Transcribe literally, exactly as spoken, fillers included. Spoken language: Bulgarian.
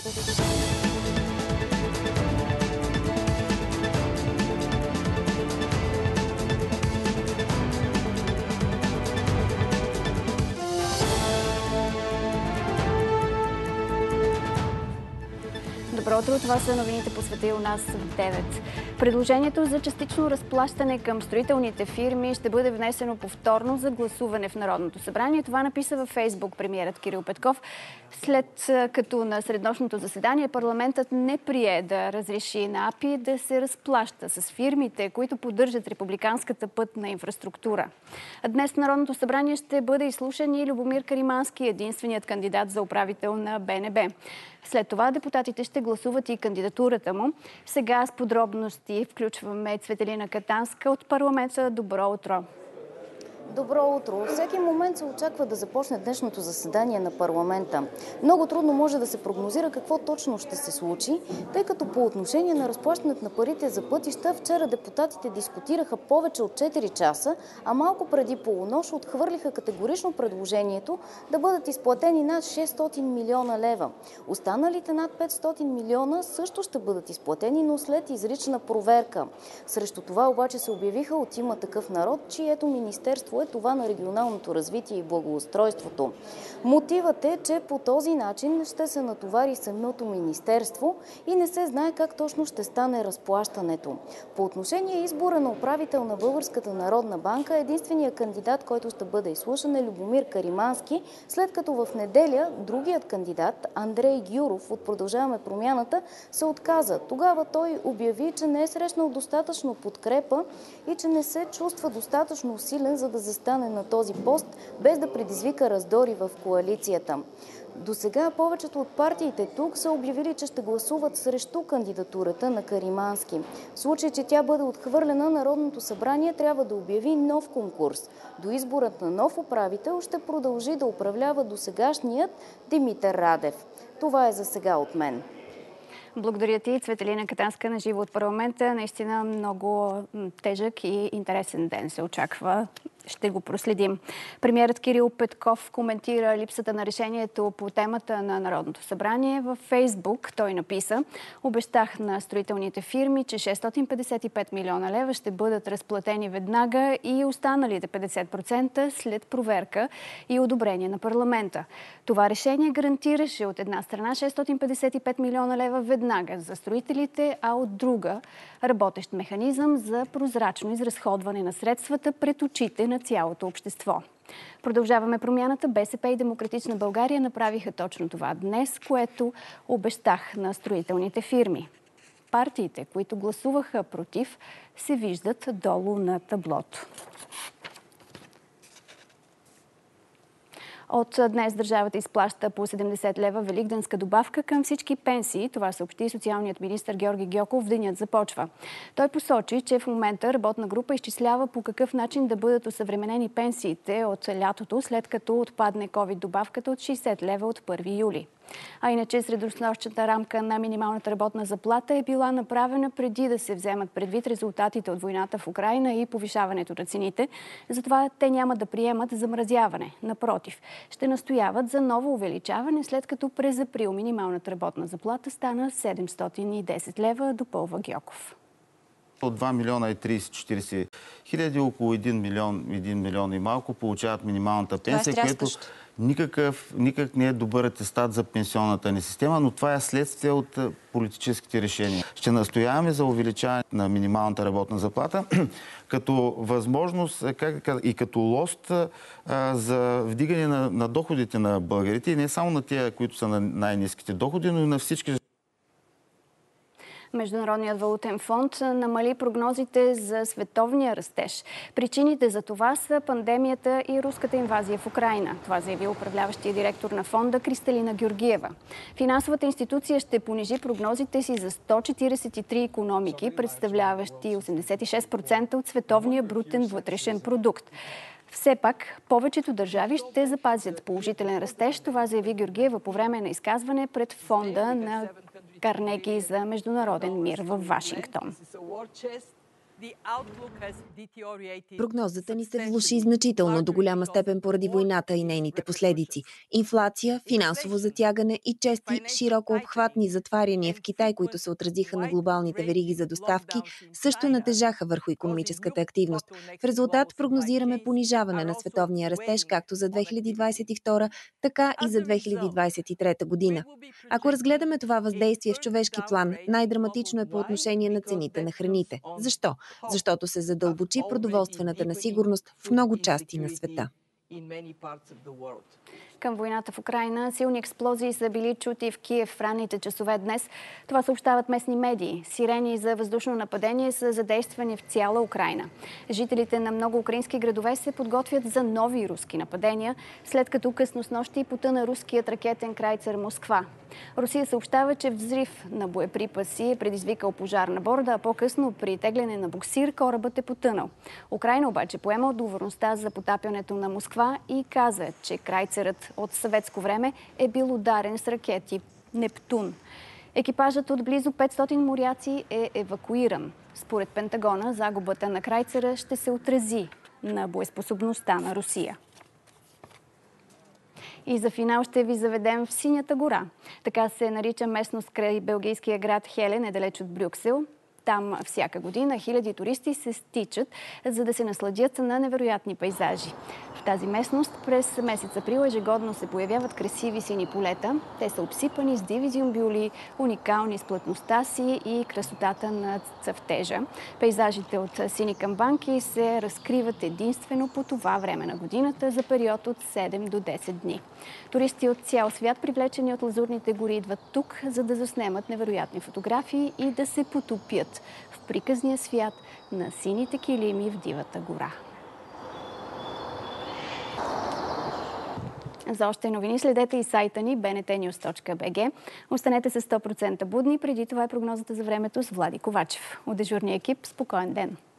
Добро утро, това са новините по света и у нас в девет. Предложението за частично разплащане към строителните фирми ще бъде внесено повторно за гласуване в Народното събрание. Това написа във Фейсбук премиерът Кирил Петков, след като на среднощното заседание парламентът не прие да разреши на АПИ да се разплаща с фирмите, които поддържат републиканската пътна инфраструктура. Днес в Народното събрание ще бъде изслушан и Любомир Каримански, единственият кандидат за управител на БНБ. След това депутатите ще гласуват и кандидатурата му. Сега с подробности включваме Цветелина Катанска от парламента. Добро утро! Добро утро! Всеки момент се очаква да започне днешното заседание на парламента. Много трудно може да се прогнозира какво точно ще се случи, тъй като по отношение на разплащането на парите за пътища, вчера депутатите дискутираха повече от четири часа, а малко преди полунощ отхвърлиха категорично предложението да бъдат изплатени над шестстотин милиона лева. Останалите над петстотин милиона също ще бъдат изплатени, но след изрична проверка. Срещу това обаче се обявиха от Има такъв народ, чието министерство е това на регионалното развитие и благоустройството. Мотивът е, че по този начин ще се натовари самото министерство и не се знае как точно ще стане разплащането. По отношение избора на управител на Българската народна банка, единственият кандидат, който ще бъде изслушан, е Любомир Каримански, след като в неделя другият кандидат, Андрей Гюров от Продължаваме промяната, се отказа. Тогава той обяви, че не е срещнал достатъчно подкрепа и че не се чувства достатъчно усилен, за да застане на този пост, без да предизвика раздори в коалицията. До сега повечето от партиите тук са обявили, че ще гласуват срещу кандидатурата на Каримански. В случай, че тя бъде отхвърлена, Народното събрание трябва да обяви нов конкурс. До изборът на нов управител ще продължи да управлява досегашният Димитър Радев. Това е за сега от мен. Благодаря ти, Цветелина Катанска, на живо от парламента. Наистина много тежък и интересен ден се очаква. Ще го проследим. Премиерът Кирил Петков коментира липсата на решението по темата на Народното събрание. Във Фейсбук той написа: обещах на строителните фирми, че шестстотин петдесет и пет милиона лева ще бъдат разплатени веднага и останалите петдесет процента след проверка и одобрение на парламента. Това решение гарантираше от една страна шестстотин петдесет и пет милиона лева веднага за строителите, а от друга работещ механизъм за прозрачно изразходване на средствата пред очите на цялото общество. Продължаваме промяната. БСП и Демократична България направиха точно това днес, което обещах на строителните фирми. Партиите, които гласуваха против, се виждат долу на таблото. От днес държавата изплаща по седемдесет лева великденска добавка към всички пенсии. Това съобщи социалният министър Георги Гьоков. Денят започва. Той посочи, че в момента работна група изчислява по какъв начин да бъдат осъвременени пенсиите от лятото, след като отпадне ковид добавката от шейсет лева от първи юли. А иначе средносрочната рамка на минималната работна заплата е била направена преди да се вземат предвид резултатите от войната в Украйна и повишаването на цените. Затова те няма да приемат замразяване. Напротив, ще настояват за ново увеличаване, след като през април минималната работна заплата стана седемстотин и десет лева, допълва Гьоков. От два милиона и тридесет-четиридесет хиляди, около един милион, един милион и малко получават минималната пенсия, което никакъв, никак не е добър атестат за пенсионната ни система, но това е следствие от политическите решения. Ще настояваме за увеличаване на минималната работна заплата като възможност как, и като лост а, за вдигане на, на доходите на българите и не само на тия, които са на най-ниските доходи, но и на всички. Международният валутен фонд намали прогнозите за световния растеж. Причините за това са пандемията и руската инвазия в Украйна. Това заяви управляващия директор на фонда Кристалина Георгиева. Финансовата институция ще понижи прогнозите си за сто четиридесет и три икономики, представляващи осемдесет и шест процента от световния брутен вътрешен продукт. Все пак, повечето държави ще запазят положителен растеж. Това заяви Георгиева по време на изказване пред фонда на Карнеги за международен мир в Вашингтон. Прогнозата ни се влоши значително до голяма степен поради войната и нейните последици. Инфлация, финансово затягане и чести широко обхватни затваряния в Китай, които се отразиха на глобалните вериги за доставки, също натежаха върху икономическата активност. В резултат прогнозираме понижаване на световния растеж както за две хиляди двадесет и втора, така и за две хиляди двадесет и трета година. Ако разгледаме това въздействие в човешки план, най-драматично е по отношение на цените на храните. Защо? Защото се задълбочи продоволствената несигурност в много части на света. Към войната в Украйна силни експлозии са били чути в Киев в ранните часове днес. Това съобщават местни медии. Сирени за въздушно нападение са задействани в цяла Украйна. Жителите на много украински градове се подготвят за нови руски нападения, след като късно снощи потъна руският ракетен крайцер Москва. Русия съобщава, че взрив на боеприпаси е предизвикал пожар на борда, а по-късно при тегляне на буксир корабът е потънал. Украйна обаче поема отговорността за потапянето на Москва и каза, че крайцерът от съветско време е бил ударен с ракети Нептун. Екипажът от близо петстотин моряци е евакуиран. Според Пентагона, загубата на крайцера ще се отрази на боеспособността на Русия. И за финал ще ви заведем в Синята гора. Така се нарича местност край белгийския град Хеле, недалеч от Брюксел. Там всяка година хиляди туристи се стичат, за да се насладят на невероятни пейзажи. В тази местност през месец април ежегодно се появяват красиви сини полета. Те са обсипани с диви зюмбюли, уникални с плътността си и красотата на цъфтежа. Пейзажите от сини камбанки се разкриват единствено по това време на годината за период от седем до десет дни. Туристи от цял свят, привлечени от лазурните гори, идват тук, за да заснемат невероятни фотографии и да се потопят в приказния свят на сините килими в дивата гора. За още новини следете и сайта ни би ен те нюз точка би джи. Останете с сто процента будни. Преди това е прогнозата за времето с Влади Ковачев. От дежурния екип спокоен ден!